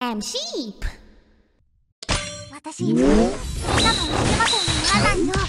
and sheep. 私、みんなのお世話にならないよう頑張ります。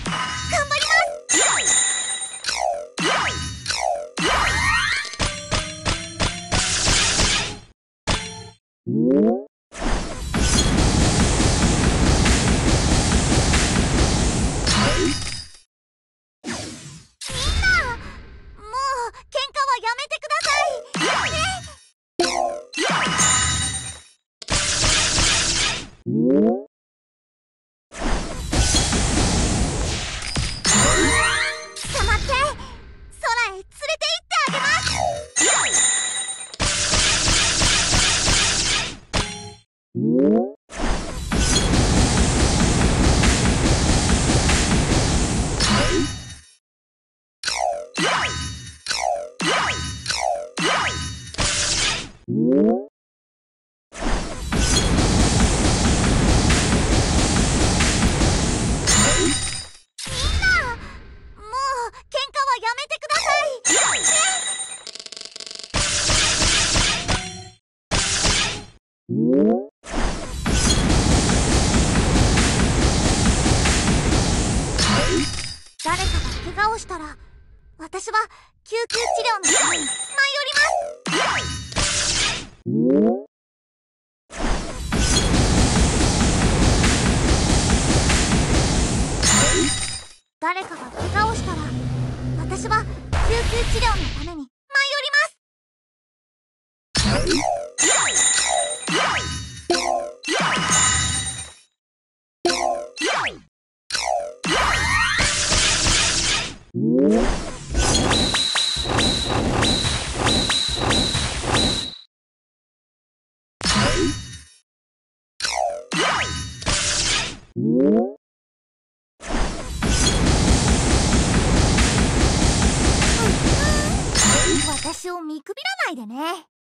誰かが怪我をしたら、私は救急治療のために舞い降ります。誰かが怪我をしたら、私は救急治療のために舞い降ります。私を見くびらないでね。